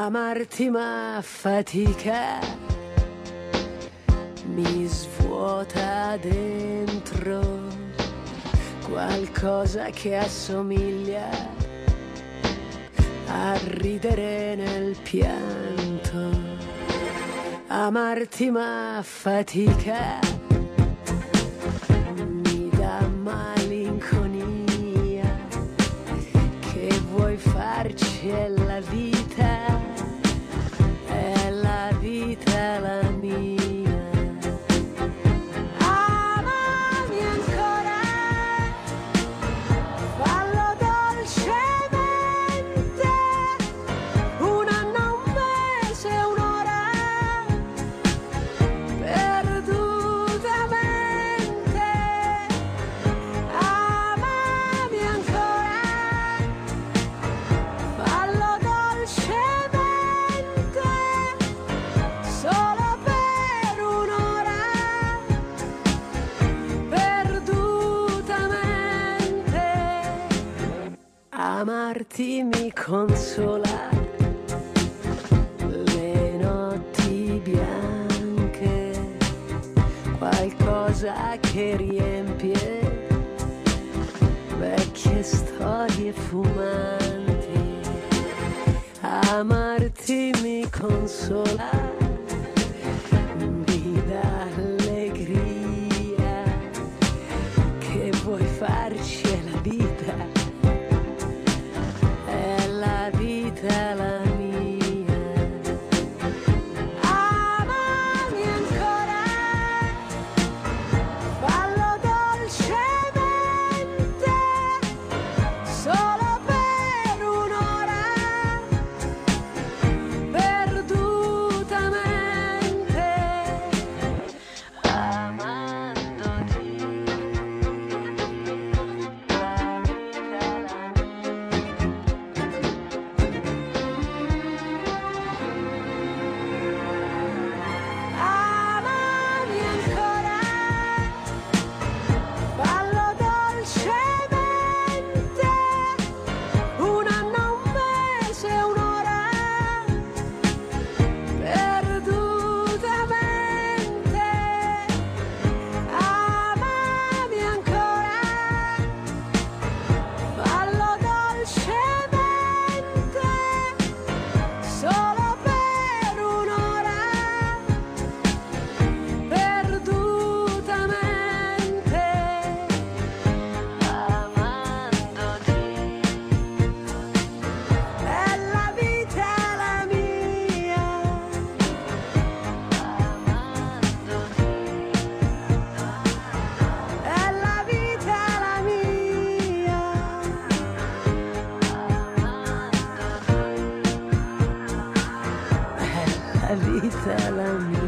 Amarti ma fatica, mi svuota dentro qualcosa che assomiglia a ridere nel pianto. Amarti ma fatica, mi dà malinconia, che vuoi farci è la vita, è la vita la mia. Amami ancora, fallo dolcemente, un anno, un mese, un'ora, perdutamente. Amami ancora, fallo dolcemente, solo per un'ora, perdutamente. Amarti mi consola le notti bianche, qualcosa che riempie vecchie storie fumanti. Amarti mi consola, mi dà allegria, che vuoi farci è la vita, è la vita la mia. Amami ancora, fallo dolcemente, solo per un'ora, perdutamente. Amandoti, la vita la amami ancora, fallo dolcemente, un anno, un mese, un'ora, perdutamente. Amami ancora, fallo dolcemente, solo per un'ora, perdutamente. Amandoti, è la vita la mia. Amandoti, è la vita la mia. Amandoti, è la vita la mia.